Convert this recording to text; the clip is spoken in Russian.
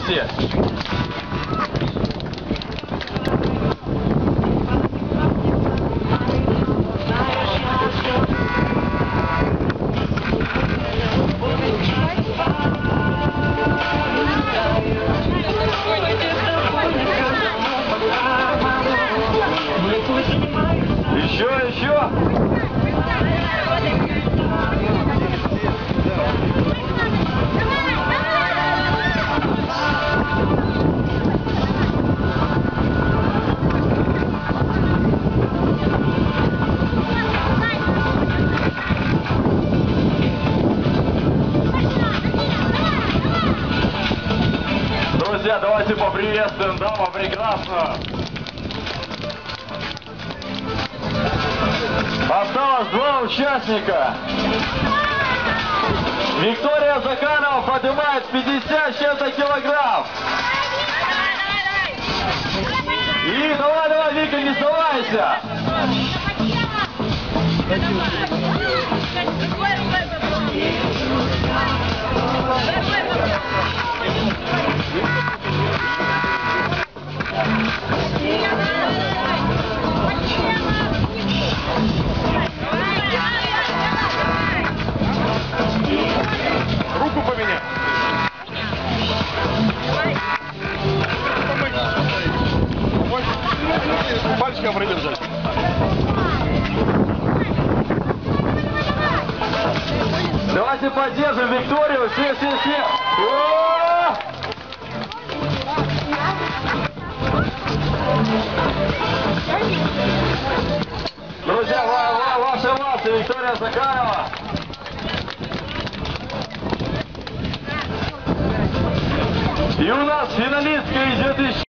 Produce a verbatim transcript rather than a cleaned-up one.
вместе. Еще, еще. Друзья, давайте поприветствуем даму прекрасную. Осталось два участника. Виктория Заканова поднимает пятьдесят с чем-то килограмм. И давай, давай, Вика, не сдавайся. Руку поменяй. Пальчиком придержать. Давайте поддержим Викторию. Все, все, все. О! Друзья, ва ва ваши ваши, Виктория Заканова. И у нас финалистка идет еще.